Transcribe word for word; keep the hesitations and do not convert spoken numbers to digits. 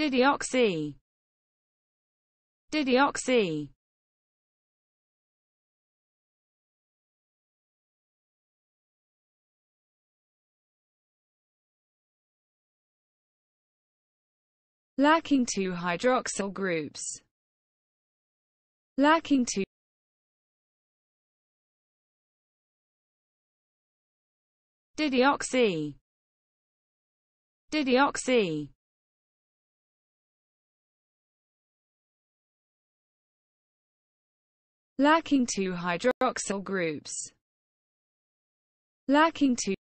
Dideoxy. Dideoxy. Lacking two hydroxyl groups. Lacking two. Dideoxy. Dideoxy. Lacking two hydroxyl groups. Lacking two.